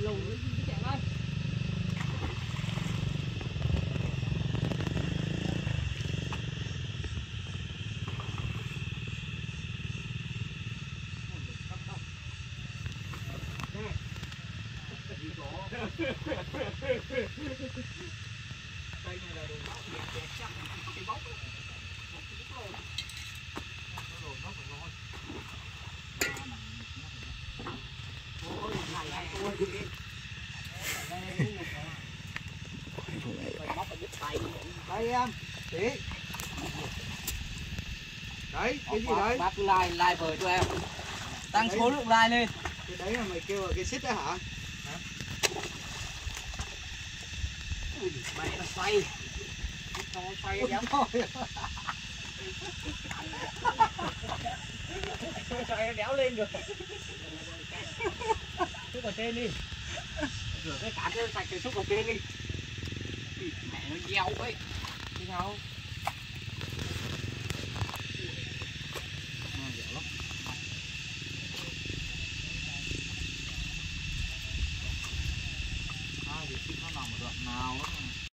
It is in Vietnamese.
lùn nó chạy ơi. Đây này là đồ nó đẹp chắc cái bóng luôn. Đây em, chị. Đấy, cái gì đấy? Bác cứ like vời cho em. Tăng số lượng like lên. Cái đấy là mày kêu là cái xích đấy hả? Mẹ nó xoay. Nó xoay kéo thôi. Xoay đéo lên được. Xúc ở trên đi. Rửa cái cán cho sạch cái xúc ở trên đi. Mẹ nó nheo ấy. Thế sao?